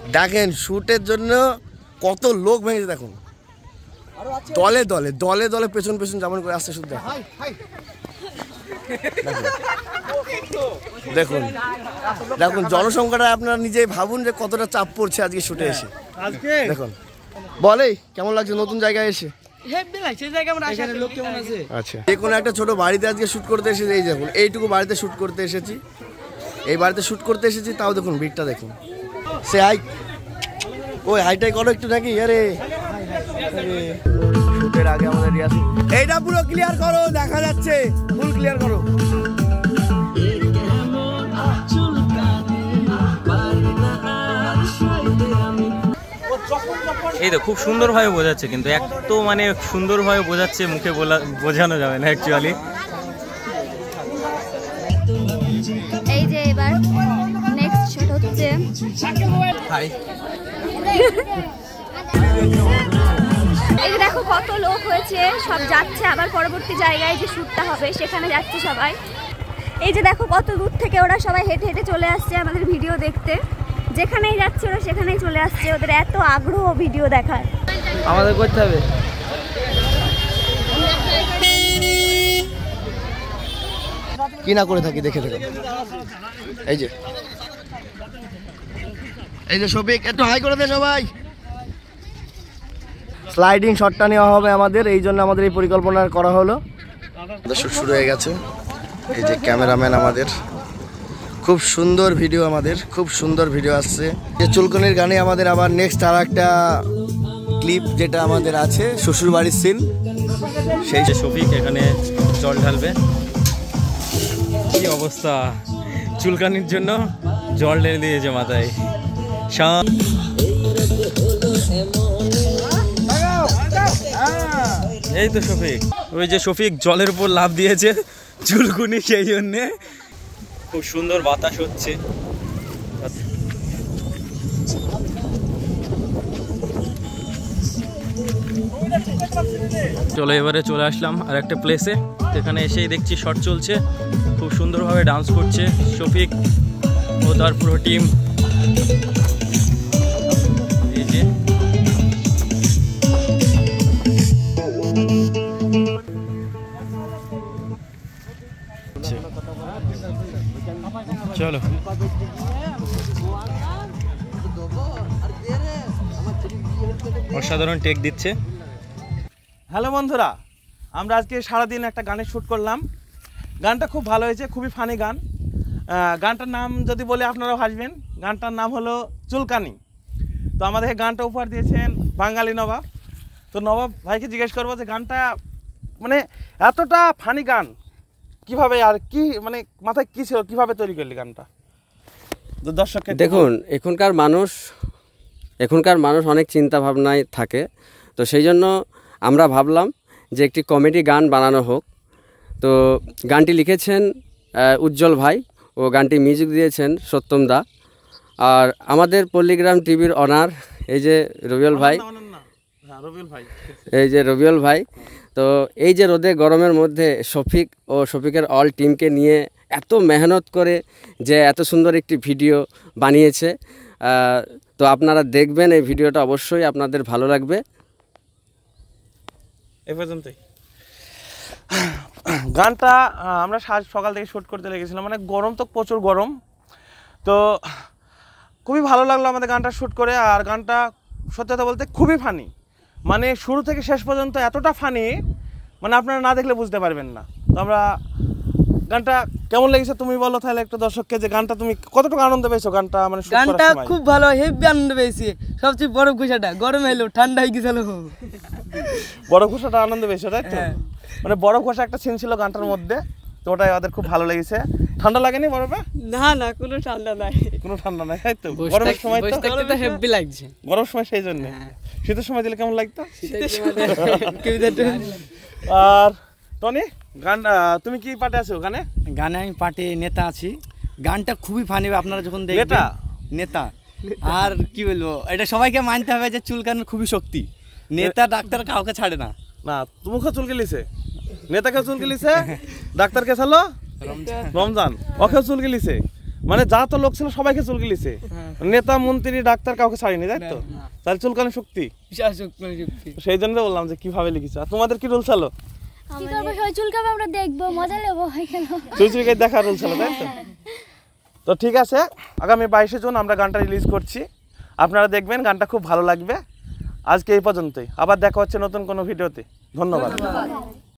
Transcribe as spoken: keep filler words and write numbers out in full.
দেখেন শুটের জন্য কত লোক ভেঙেছে, দেখুন দলে দলে দলে দলে পেছন পেছন যেমন করে আসছে শুধু দেখুন দেখুন জনসংখ্যাটা আপনারা নিজেই ভাবুন যে কতটা চাপ পড়ছে আজকে শুটে এসে। দেখুন বলে কেমন লাগছে নতুন জায়গায় এসে? আচ্ছা, যে কোনো একটা ছোট বাড়িতে আজকে শুট করতে এসেছি, এই দেখুন এইটুকু বাড়িতে শুট করতে এসেছি, এই বাড়িতে শুট করতে এসেছি, তাও দেখুন ভিড়টা দেখুন। সে হাই ওই হাইটাই করো একটু নাকি, আরে শুটের আগে আমাদের রিহার্সাল, এইটা পুরো ক্লিয়ার করো, দেখা যাচ্ছে ফুল ক্লিয়ার করো। এই তো খুব সুন্দরভাবে বোঝাচ্ছে, কিন্তু এত মানে সুন্দরভাবে বোঝাচ্ছে মুখে বলা বোঝানো যাবে না অ্যাকচুয়ালি। এই যে এবার নেক্সট শট হচ্ছে, হাই এই যে দেখো কত লোক হয়েছে, সব যাচ্ছে আবার পরবর্তী জায়গায় যে শুটটা হবে সেখানে যাচ্ছে সবাই। এই যে দেখো কত দূর থেকে ওরা সবাই হেঁটে হেঁটে চলে আসছে আমাদের ভিডিও দেখতে, যেখানেই যাচ্ছে ওরা সেখানেই চলে আসছে, ওদের এত আগ্রহ ভিডিও দেখার। আমাদের করতে হবে কি না করে থাকি দেখে দেখে। এই যে এই যে শফিক একটু হাই করে দে সবাই। স্লাইডিং শটটা নেওয়া হবে আমাদের, এই জন্য আমাদের এই পরিকল্পনা করা হলো। শুট শুরু হয়ে গেছে, এই যে ক্যামেরাম্যান আমাদের, খুব সুন্দর ভিডিও, আমাদের খুব সুন্দর ভিডিও আসছে। যে চুলকনির গানে আমাদের আবার নেক্সট আর একটা ক্লিপ যেটা আমাদের আছে শ্বশুর বাড়ির সিন, সেই যে শফিক এখানে জল ঢালবে। কি অবস্থা, চুলকানির জন্য জল ঢেলে দিয়েছে মাথায়। এই তো শফিক, ওই যে শফিক জলের উপর লাফ দিয়েছে চুলকুনি, সেই জন্যে খুব সুন্দর বাতাস হচ্ছে। চলো এবারে চলে আসলাম আর একটা প্লেসে, এখানে এসেই দেখছি শট চলছে, খুব সুন্দরভাবে ডান্স করছে শফিক ও তার পুরো টিম। এই যে চলো অসাধারণ টেক দিচ্ছে। হ্যালো বন্ধুরা, আমরা আজকে সারাদিন একটা গানের শ্যুট করলাম। গানটা খুব ভালো হয়েছে, খুবই ফানি গান। গানটার নাম যদি বলে আপনারাও হাসবেন, গানটার নাম হলো চুলকানি। তো আমাদেরকে গানটা উপহার দিয়েছেন বাঙালি নবাব। তো নবাব ভাইকে জিজ্ঞেস করবো যে গানটা মানে এতটা ফানি গান কিভাবে, আর কি মানে মাথায় কী ছিল, কীভাবে তৈরি করলি গানটা? তো দর্শককে দেখুন, এখনকার মানুষ এখনকার মানুষ অনেক চিন্তা ভাবনায় থাকে, তো সেই জন্য আমরা ভাবলাম যে একটি কমেডি গান বানানো হোক। তো গানটি লিখেছেন উজ্জ্বল ভাই ও গানটি মিউজিক দিয়েছেন সত্যম দা। আর আমাদের পল্লীগ্রাম টিভির অনার এই যে রবিউল ভাই, এই যে রবিউল ভাই। তো এই যে রোদে গরমের মধ্যে শফিক ও শফিকের অল টিমকে নিয়ে এত মেহনত করে যে এত সুন্দর একটি ভিডিও বানিয়েছে, তো আপনারা দেখবেন এই ভিডিওটা, অবশ্যই আপনাদের ভালো লাগবে। এ পর্যন্তই গানটা আমরা সকাল থেকে শ্যুট করতে লেগেছিলাম, মানে গরম তো প্রচুর গরম, তো খুবই ভালো লাগলো আমাদের গানটা শ্যুট করে। আর গানটা সত্যি কথা বলতে খুবই ফানি, মানে শুরু থেকে শেষ পর্যন্ত এতটা ফানি, মানে আপনারা না দেখলে বুঝতে পারবেন না। তো আমরা গানটা কেমন লেগেছে তুমি বলো তাহলে একটু দর্শককে, যে গানটা তুমি কতটুকু আনন্দ পেয়েছো গানটা? মানে গানটা খুব ভালো, হেভি আনন্দ পেয়েছি। সবচেয়ে বড় খুশিটা গরম এলো, ঠান্ডা হয়ে গেছিল। বড় খুশিটা আনন্দ পেয়েছো, তাই তো? মানে বড় খুশি একটা সিন ছিল গানটার মধ্যে, তো ওটাই আমাদের খুব ভালো লেগেছে। ঠান্ডা লাগেনি বরফে? না না, কোনো ঠান্ডা নাই, কোনো ঠান্ডা নাই, তাই তো? গরমের সময় তো হেভি লাগছে, গরম সময় সেই জন্য। শীতের সময় দিলে কেমন লাগতো? আর টনি, গান তুমি কি পার্টে আছো গানে? গানে আমি পার্টে নেতা আছি। গানটা খুবই ফানি, আপনারা যখন দেখবেন। নেতা আর কি বলবো, এটা সবাইকে মানতে হবে যে চুলকানোর খুবই শক্তি। নেতা ডাক্তার কাউকে ছাড়ে না। না তুমিও চুলকে লিছে, নেতাকে চুলকে লিছে, ডাক্তারকে ছাড়লো রমজান, ওকেও চুলকে লিছে। মানে যা তো লোক ছিল সবাইকে চুলকিলিছে, নেতা মন্ত্রী ডাক্তার কাউকে ছাড়েনি, তাই তো? তাহলে চুলকানি শক্তি, সেই জন্য বললাম যে কিভাবে লিখেছে। আর তোমাদের কি রুল ছিল? কি করবো, সবাই চুলকাবে, আমরা দেখবো, মজা নেবো। চুলচুলকে দেখার রুল ছিল, তাই তো? তো ঠিক আছে, আগামী বাইশে জুন আমরা গানটা রিলিজ করছি, আপনারা দেখবেন, গানটা খুব ভালো লাগবে। আজকে এই পর্যন্তই, আবার দেখা হচ্ছে নতুন কোনো ভিডিওতে। ধন্যবাদ।